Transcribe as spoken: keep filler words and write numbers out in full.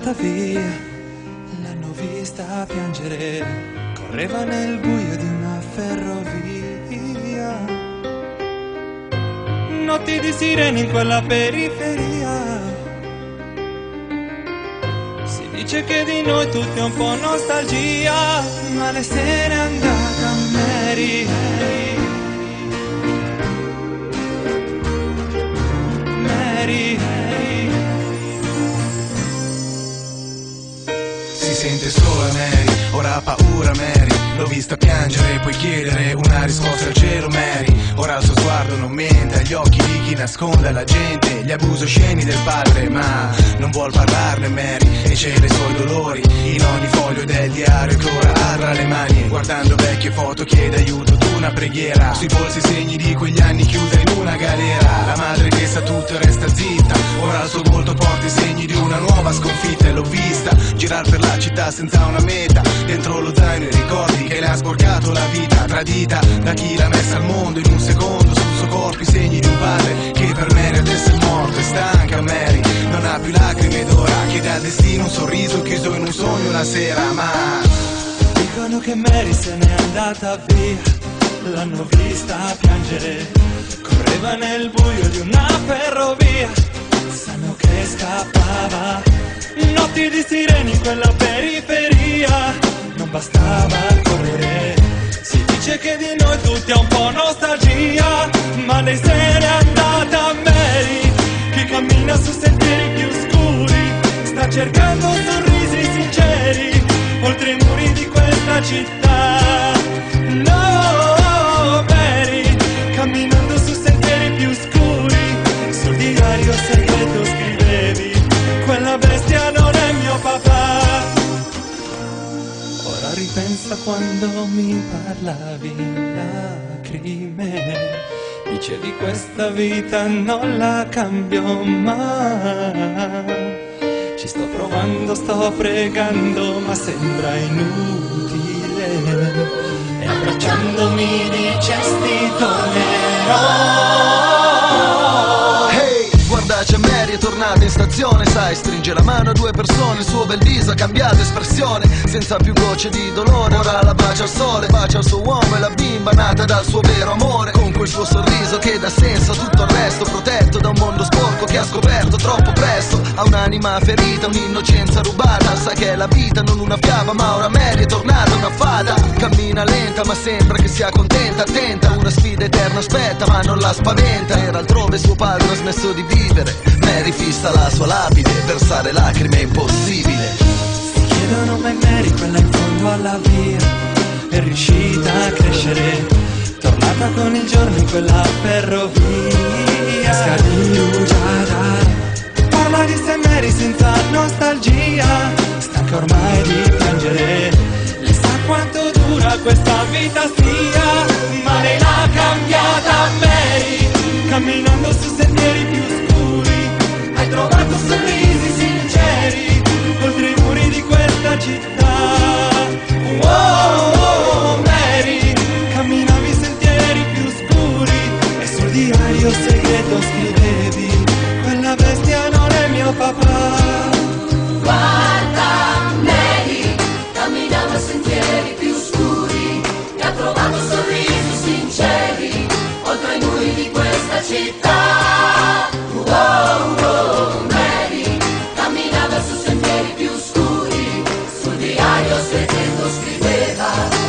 andata via, l'hanno vista piangere, correva nel buio di una ferrovia. Notti di sirene in quella periferia. Si dice che di noi tutti è un po' nostalgia, ma lei se n'è andata, Mary. Mary. Si sente sola Mary, ora ha paura Mary. L'ho vista piangere, puoi chiedere una risposta al cielo Mary. Ora il suo sguardo non mente agli occhi di chi nasconde alla gente gli abusi osceni del padre, ma non vuol parlarne Mary e cela i suoi dolori in ogni foglio del diario che ora ha tra le mani. Guardando vecchie foto chiede aiuto ad una preghiera, sui polsi segni di quegli anni chiusa in una galera. La madre che sa tutto e resta zitta, ora il suo volto porta i segni di una nuova sconfitta. E l'ho vista girar per la città senza una meta, dentro lo zaino i ricordi che le ha sporcato la vita, tradita da chi l'ha messa al mondo in un secondo. Sul suo corpo i segni di un padre che per Mary adesso è morto. È stanca Mary, non ha più lacrime d'ora, chiede al destino un sorriso chiuso in un sogno la sera. Ma dicono che Mary se n'è andata via, l'hanno vista piangere, correva nel buio di una ferrovia. Sanno che scappava, notti di sirene in quella periferia. Non bastava correre, si dice che di noi tutti è un po' nostalgia, ma lei se n'è andata Mary, che cammina su sentieri più scuri, sta cercando sorrisi sinceri oltre i muri di questa città. No Mary, camminando su sentieri più scuri, sul diario segreto scrivevi: quella bestia non è mio papà. Ora ripensa quando mi parlavi in lacrime, dicevi questa vita non la cambio mai. Ci sto provando, sto pregando, ma sembra inutile, e abbracciandomi dice sti tornerò. Guarda c'è Mary, è tornata in stazione, sai, stringe la mano a due persone, il suo bel viso ha cambiato espressione, senza più gocce di dolore, ora la bacia al sole, bacia il suo uomo e la bimba nata dal suo vero amore, con quel suo sorriso che dà senso a tutto il resto, protetto da un mondo sporco che ha scoperto troppo presto, ha un'anima ferita, un'innocenza rubata, sa che è la vita non una fiaba, ma ora Mary è tornata una fata, cammina lenta ma sembra che sia contenta, attenta, una sfida eterna aspetta ma non la spaventa, era altrove suo padre ha smesso di vivere, Mary fissa la sua lapide, versare lacrime è impossibile. Si chiedono ma Mary, quella in fondo alla via, è riuscita a crescere, tornata con il giorno in quella ferrovia. Scadugiata, parla di se Mary senza nostalgia, stanca ormai di piangere, lei sa quanto dura questa vita sia, ma lei l'ha cambiata Mary, camminando su sentieri più scuri, hai trovato sorrisi sinceri oltre i muri di questa città. Oh, oh, Mary, camminavi sentieri più scuri e sul diario segreto scrivevi: quella bestia non è mio papà. Guarda Mary, camminava sentieri più scuri e ha trovato sorrisi sinceri oltre i muri di questa città. Oh, oh, Mary, camminava su sentieri più scuri, sul diario segreto scriveva: